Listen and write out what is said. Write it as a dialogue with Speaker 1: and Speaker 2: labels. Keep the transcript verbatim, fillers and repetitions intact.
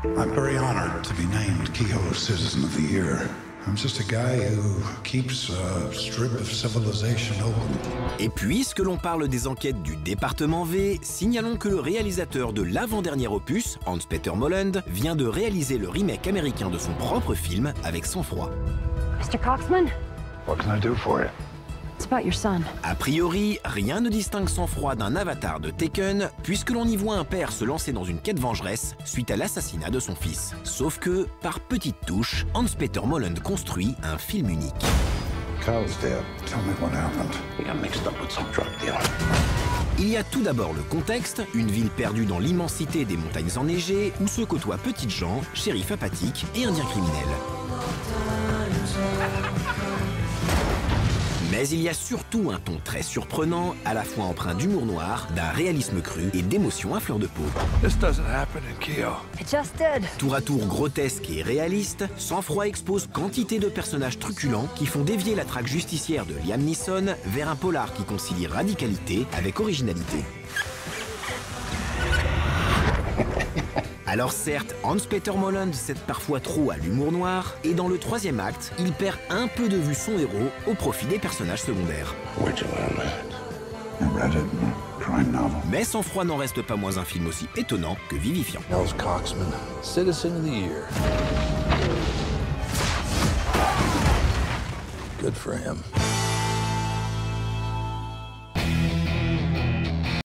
Speaker 1: I'm very honored to be named Kehoe Citizen of the Year. I'm just a guy who keeps a strip of civilization open.
Speaker 2: Et puisque l'on parle des enquêtes du département V, signalons que le réalisateur de l'avant-dernier opus, Hans-Peter Moland, vient de réaliser le remake américain de son propre film avec sang-froid.
Speaker 3: mister Coxman?
Speaker 1: What can I do for you?
Speaker 3: It's about your son.
Speaker 2: A priori, rien ne distingue sang-froid d'un avatar de Taken, puisque l'on y voit un père se lancer dans une quête vengeresse suite à l'assassinat de son fils. Sauf que, par petites touches, Hans-Peter Moland construit un film unique.
Speaker 1: Kyle's dead. Tell me what happened. He got mixed up with some drug dealer.
Speaker 2: Il y a tout d'abord le contexte, une ville perdue dans l'immensité des montagnes enneigées, où se côtoient petites gens, shérifs apathiques et indiens criminels. Mais il y a surtout un ton très surprenant, à la fois empreint d'humour noir, d'un réalisme cru et d'émotions à fleur de peau.
Speaker 1: This doesn't happen in Kehoe.
Speaker 3: It just did.
Speaker 2: Tour à tour grotesque et réaliste, Sang-Froid expose quantité de personnages truculents qui font dévier la traque justicière de Liam Neeson vers un polar qui concilie radicalité avec originalité. Alors certes, Hans-Peter Moland cède parfois trop à l'humour noir, et dans le troisième acte, il perd un peu de vue son héros au profit des personnages secondaires. Mais Sang-Froid n'en reste pas moins un film aussi étonnant que vivifiant.
Speaker 4: Nels Coxman, Citizen of the Year. Good for him.